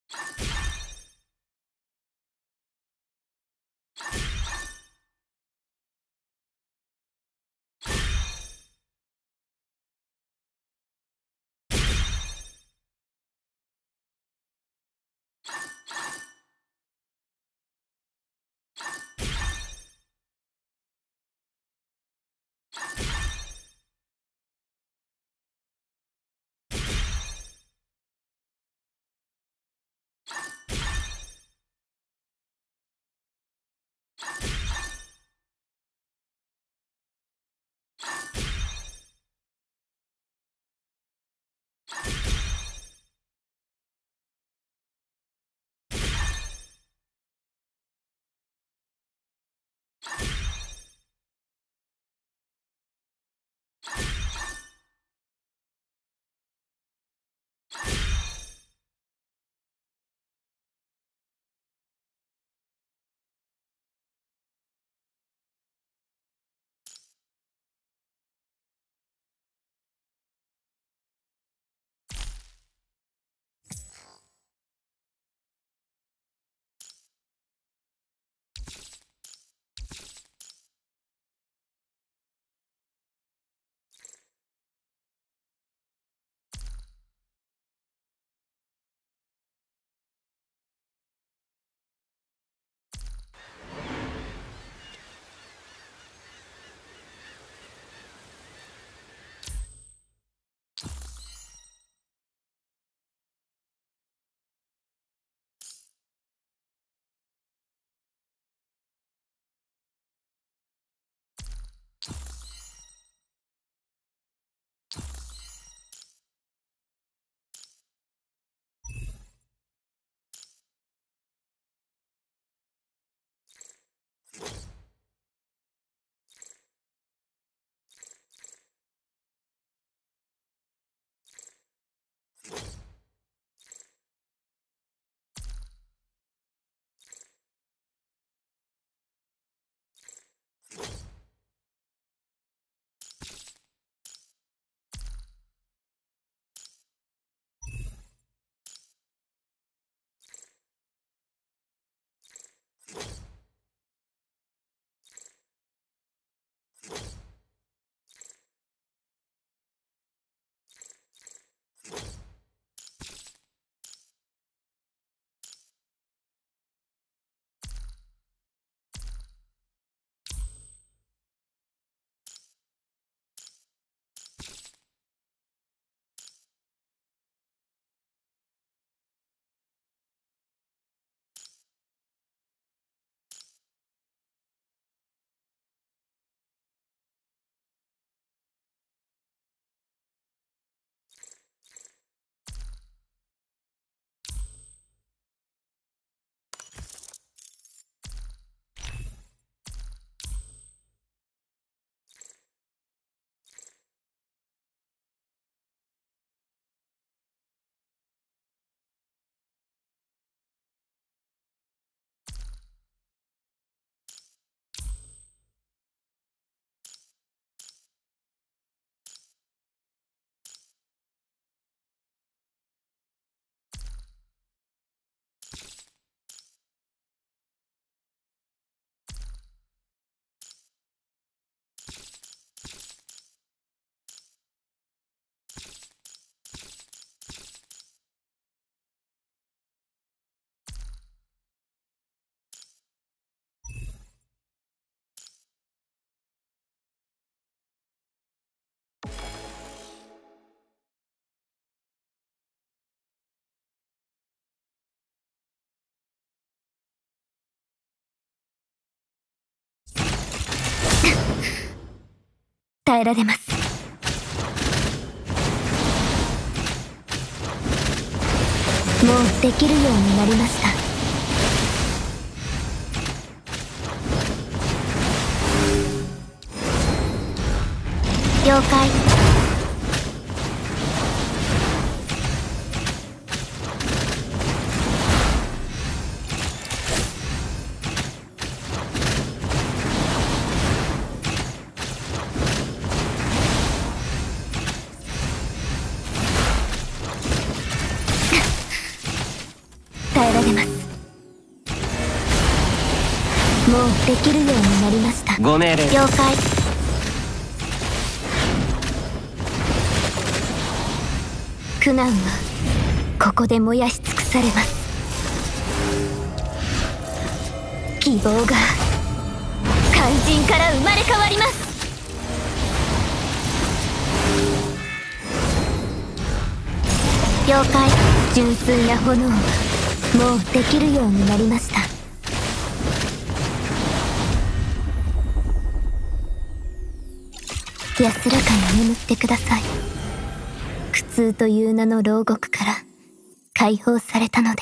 耐えられます。もうできるようになりました。了解。 もうできるようになりました。 ご命令。 了解。苦難はここで燃やし尽くされます。希望が怪人から生まれ変わります。了解。純粋な炎はもうできるようになりました。安らかに眠ってください。苦痛という名の牢獄から解放されたのです。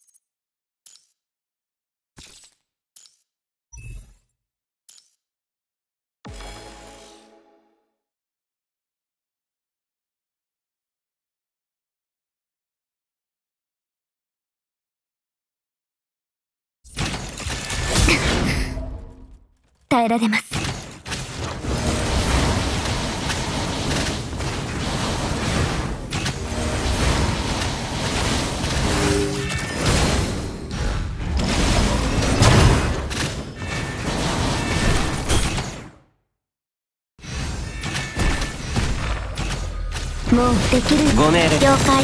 耐えられます。もうできる。 ご命令。 了解。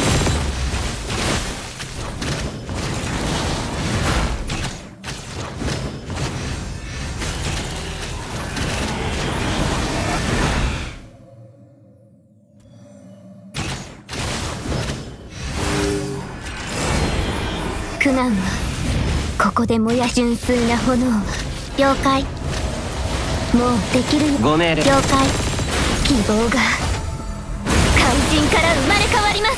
苦難はここで燃やし純粋な炎は。了解。もうできるよ。 ご命令。 了解。希望が怪人から生まれ変わります。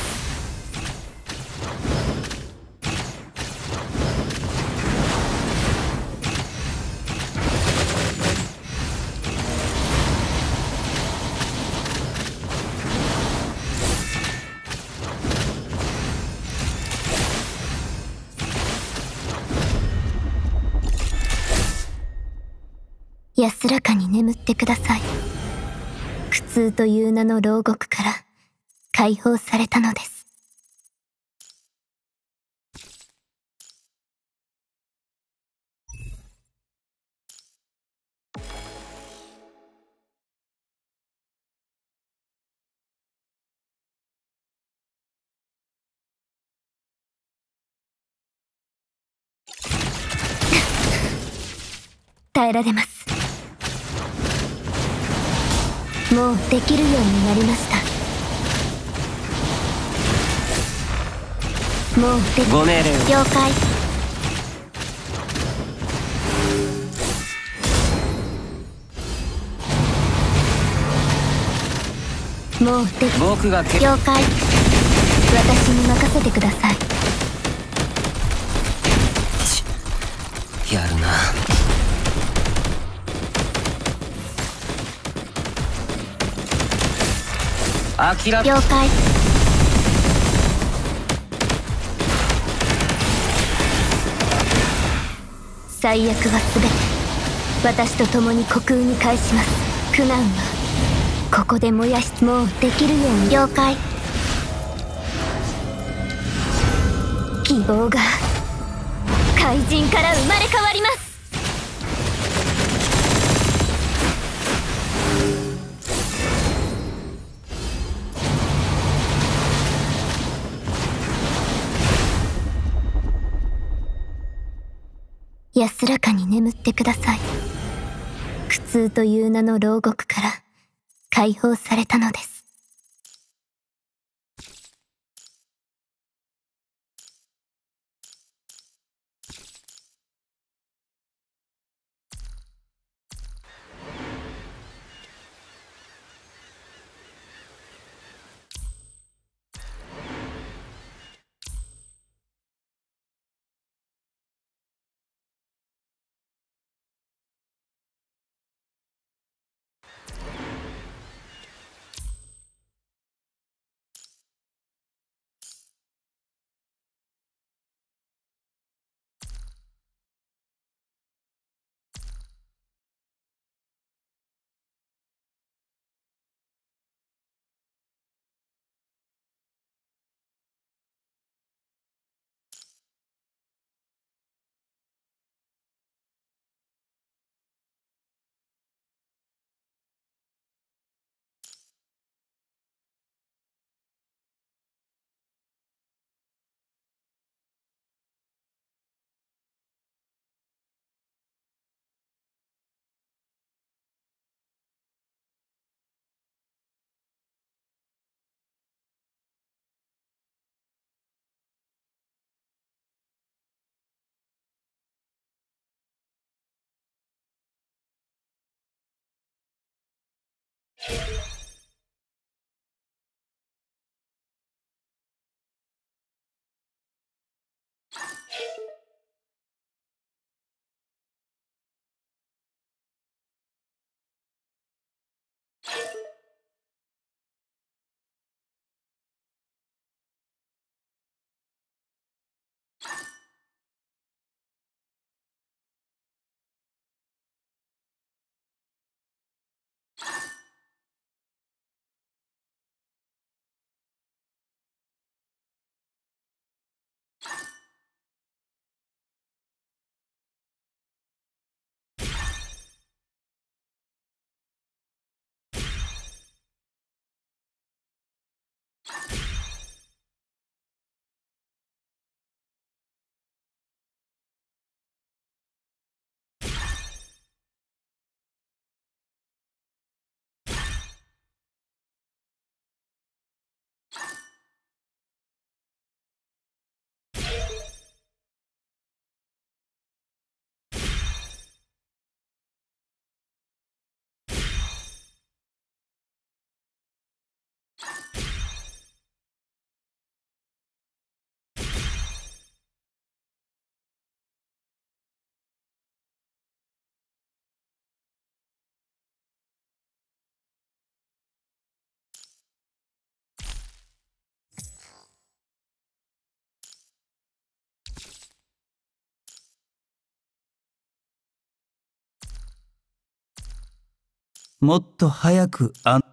安らかに眠ってください。苦痛という名の牢獄から解放されたのです。耐えられます。もうできるようになりました。もうでき。 ご命令。 了解。もうでき。 僕が了解。私に任せてください。 やるな。諦め。 了解。最悪はすべて私と共に虚空に返します。苦難はここで燃やし。もうできるように。了解。希望が怪人から生まれ変わります。安らかに眠ってください。苦痛という名の牢獄から解放されたのです。 もっと早く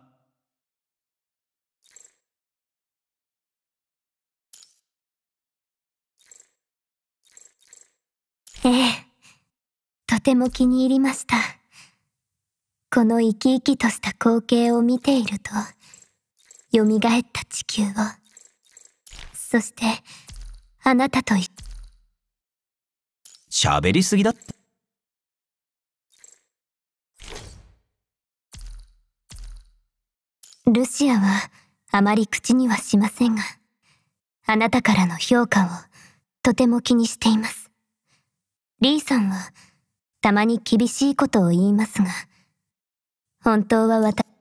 ええ、とても気に入りました。この生き生きとした光景を見ていると、蘇った地球を、そして、あなたと喋りすぎだって。 ルシアはあまり口にはしませんが、あなたからの評価をとても気にしています。リーさんはたまに厳しいことを言いますが、本当は私